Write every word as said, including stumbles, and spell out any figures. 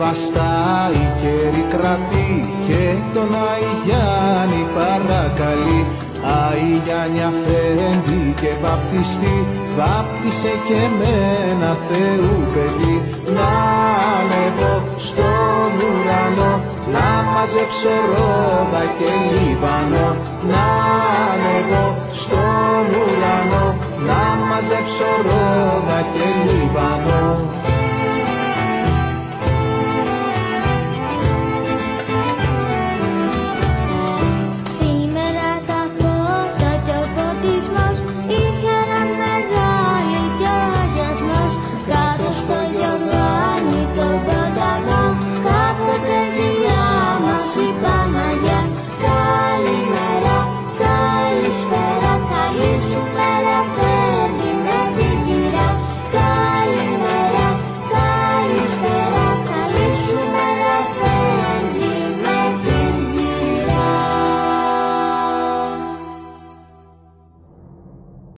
βαστάει και κρατεί και τον Άι Γιάννη παρακαλεί. Άι Γιάννη αφέντη και βαπτιστή, βάπτισε και μένα Θεού παιδί. Να ανεβώ στον ουρανό, να μαζέψω Ρόδα και Λίβανο. Να ανεβώ στον ουρανό, να μαζέψω Ρόδα και Λίβανο.